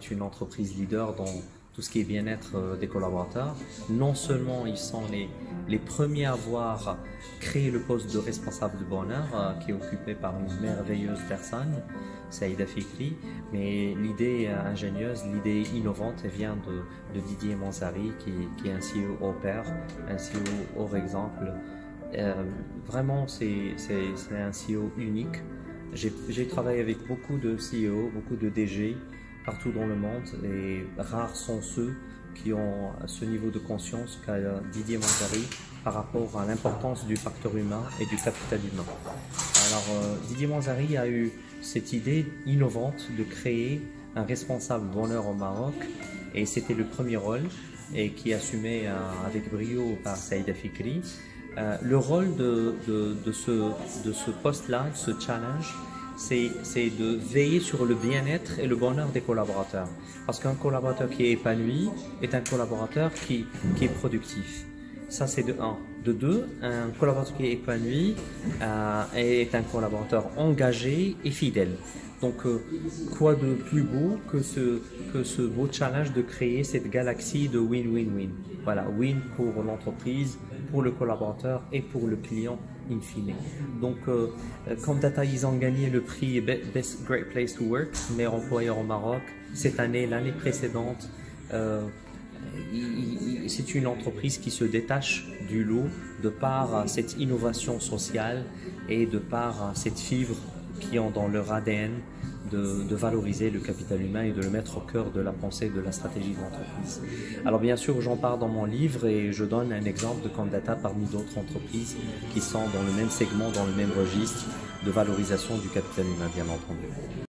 est une entreprise leader dans tout ce qui est bien-être des collaborateurs. Non seulement ils sont les premiers à avoir créé le poste de responsable de bonheur qui est occupé par une merveilleuse personne, Saïda Fikri, mais l'idée ingénieuse, l'idée innovante, elle vient de Didier Manzari qui est un CEO hors pair, un CEO hors exemple. Vraiment, c'est un CEO unique. J'ai travaillé avec beaucoup de CEO, beaucoup de DG partout dans le monde et rares sont ceux qui ont ce niveau de conscience qu'a Didier Manzari par rapport à l'importance du facteur humain et du capital humain. Alors Didier Manzari a eu cette idée innovante de créer un responsable bonheur au Maroc et c'était le premier rôle et qui est assumé avec brio par Saïda Fikri. Le rôle de ce poste-là, de ce challenge, c'est de veiller sur le bien-être et le bonheur des collaborateurs. Parce qu'un collaborateur qui est épanoui est un collaborateur qui est productif. Ça, c'est de 1. De 2, un collaborateur qui est épanoui est un collaborateur engagé et fidèle. Donc, quoi de plus beau que ce beau challenge de créer cette galaxie de win-win-win. Voilà, win pour l'entreprise, pour le collaborateur et pour le client in fine. Donc, comme Data, ils ont gagné le prix Best Great Place to Work, meilleur employeur au Maroc, cette année, l'année précédente. C'est une entreprise qui se détache du lot de par cette innovation sociale et de par cette fibre qui ont dans leur ADN de valoriser le capital humain et de le mettre au cœur de la pensée de la stratégie de l'entreprise. Alors bien sûr, j'en parle dans mon livre et je donne un exemple de Comdata parmi d'autres entreprises qui sont dans le même segment, dans le même registre de valorisation du capital humain, bien entendu.